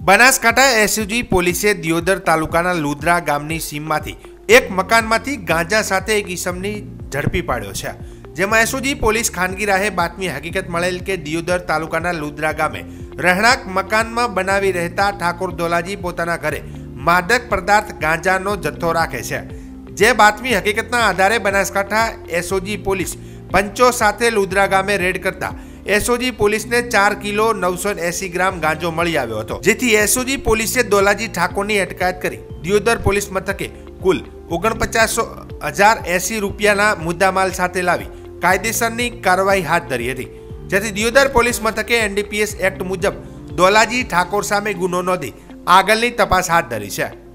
Banaskantha SOG પોલીસે દિયોદર તાલુકાના લુદ્રા ગામની સીમમાંથી એક મકાનમાંથી ગાંજા સાથે એક ઈસમને ઝડપી પાડ્યો છે। જેમાં એસઓજી પોલીસ ખાનગી રાહે બાતમી હકીકત મળેલ કે દિયોદર તાલુકાના લુદ્રા ગામે રહેણાંક મકાનમાં બનાવી રહેતા ઠાકોર દોલાજી પોતાના ઘરે માદક પદાર્થ ગાંજાનો જથ્થો રાખે છે। જે બાતમી હકીકતના આધારે બનાસકાંઠા એસઓજી પોલીસ પંચો સાથે લુદ્રા ગામે રેડ કરતા એસઓજી પોલીસને 4 કિલો 980 ગ્રામ ગાંજો મળી આવ્યો હતો। જેથી એસઓજી પોલીસે દોલાજી ઠાકોરની અટકાયત કરી દિયોદર પોલીસ મથકે કુલ 49,080 રૂપિયાના મુદ્દામાલ સાથે લાવી કાયદેસરની કાર્યવાહી હાથ ધરી હતી। જેથી દિયોદર પોલીસ મથકે એનડીપીએસ એક્ટ મુજબ દોલાજી ઠાકોર સામે ગુનો નોંધી આગળની તપાસ હાથ ધરી છે।